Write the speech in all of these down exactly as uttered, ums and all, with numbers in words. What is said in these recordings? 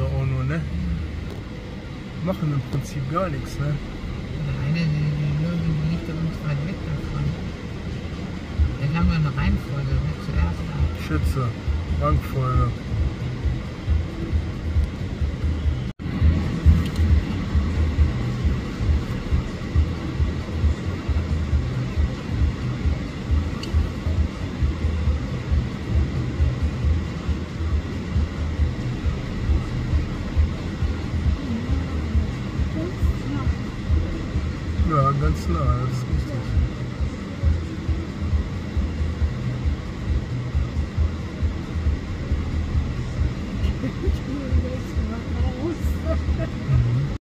da auch nur, ne? Machen im Prinzip gar nichts, ne? Nein, die, die Löwen nicht uns weit weg davon. Dann haben wir eine Reihenfolge, wer zuerst da. Schütze, Rangfolge. Ja, ganz nah, das ist richtig. Mhm.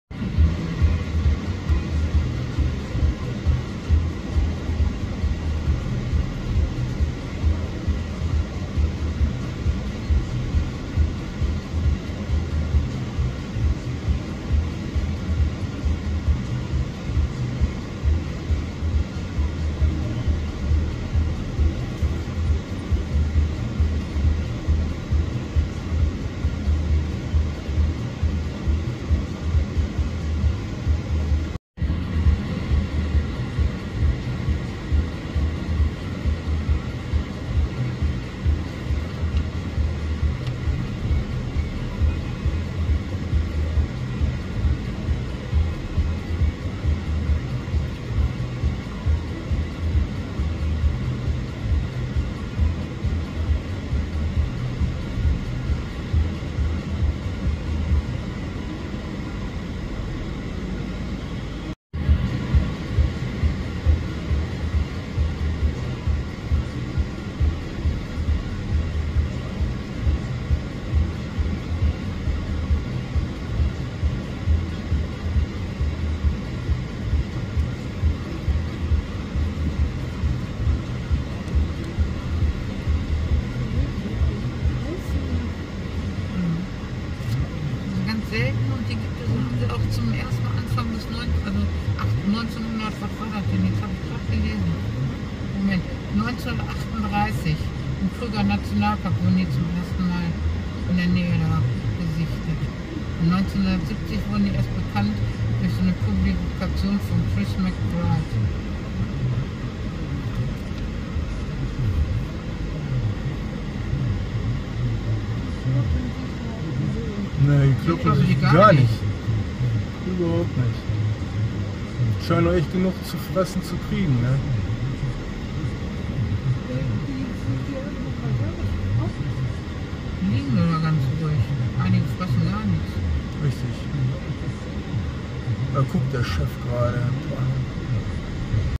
Selten und die gibt es haben sie auch zum ersten Anfang des neunzehnten, also neunzehnhundert, was war das denn? Jetzt habe ich gerade gelesen. Moment, neunzehnhundertachtunddreißig im Krüger Nationalpark wurden die zum ersten Mal in der Nähe da gesichtet. Und neunzehnhundertsiebzig wurden die erst bekannt durch so eine Publikation von Chris McBride. Ne, die kloppen sich gar, gar nicht. nicht. Überhaupt nicht. Scheint noch echt genug zu fressen zu kriegen, ne? Die liegen nur ganz ruhig. Einige fressen gar nichts. Richtig. Da guckt der Chef gerade.